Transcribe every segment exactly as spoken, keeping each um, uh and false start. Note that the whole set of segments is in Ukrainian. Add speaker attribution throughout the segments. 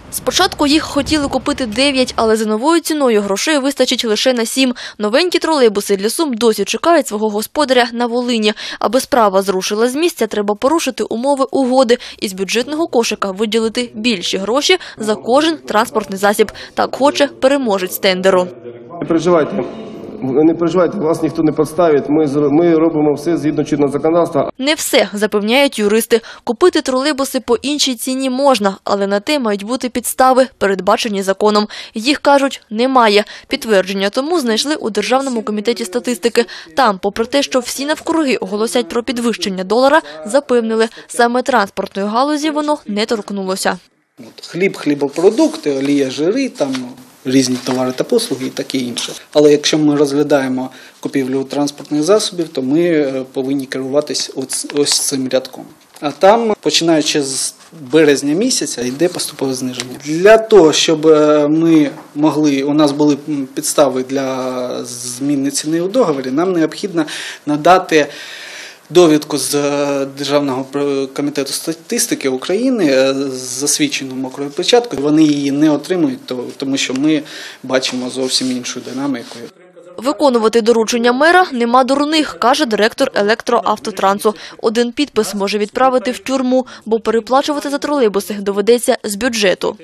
Speaker 1: Спочатку їх хотіли купити дев'ять, але за новою ціною грошей вистачить лише на сім. Новенькі тролейбуси для Сум досі чекають свого господаря на Волині. Аби справа зрушила з місця, треба порушити умови угоди і з бюджетного кошика виділити більші гроші за кожен транспортний засіб. Так хоче переможець тендеру.
Speaker 2: Не переживайте. Не переживайте, вас ніхто не підставить, ми, ми робимо все згідно чинного законодавства.
Speaker 1: Не все, запевняють юристи. Купити тролейбуси по іншій ціні можна, але на те мають бути підстави, передбачені законом. Їх, кажуть, немає. Підтвердження тому знайшли у Державному комітеті статистики. Там, попри те, що всі навкруги оголосять про підвищення долара, запевнили, саме транспортної галузі воно не торкнулося.
Speaker 3: Хліб, хлібопродукти, олія, жири, там різні товари та послуги і таке інше. Але якщо ми розглядаємо купівлю транспортних засобів, то ми повинні керуватись ось, ось цим рядком. А там, починаючи з березня місяця, йде поступове зниження. Для того, щоб ми могли, у нас були підстави для зміни ціни у договорі, нам необхідно надати довідку з Державного комітету статистики України з засвідченою мокрою печаткою. Вони її не отримують, тому що ми бачимо зовсім іншу динаміку.
Speaker 1: Виконувати доручення мера нема дурних, каже директор електроавтотрансу. Один підпис може відправити в тюрму, бо переплачувати за тролейбуси доведеться з бюджету.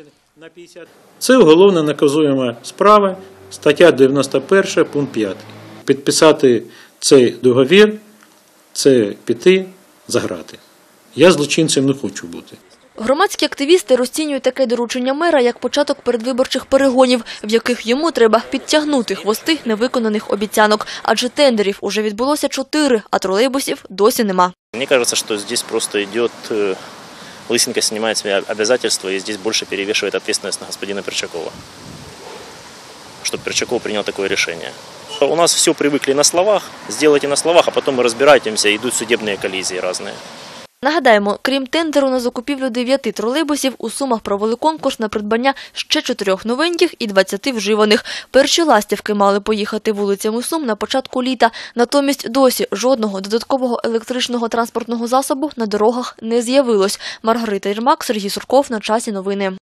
Speaker 4: Це уголовно наказуєма справа, стаття дев'яносто перша, пункт п'ятий. Підписати цей договір – це піти за грати. Я злочинцем не хочу бути.
Speaker 1: Громадські активісти розцінюють таке доручення мера як початок передвиборчих перегонів, в яких йому треба підтягнути хвости невиконаних обіцянок. Адже тендерів уже відбулося чотири, а тролейбусів досі нема.
Speaker 5: Мені кажется, що тут просто йде, Лысенко знімає свої обов'язки, і тут більше перевішує відповідальність на господина Перчакова. Щоб Перчаков прийняв таке рішення. У нас все привыкли на словах, сделайте на словах, а потом мы разбираемся, идут судебные коллизии разные.
Speaker 1: Нагадаємо, крім тендеру на закупівлю дев'яти тролейбусів, у Сумах провели конкурс на придбання ще чотирьох новеньких і двадцяти вживаних. Перші ластівки мали поїхати вулицями Сум на початку літа. Натомість досі жодного додаткового електричного транспортного засобу на дорогах не з'явилось. Маргарита Єрмак, Сергій Сурков. На часі новини.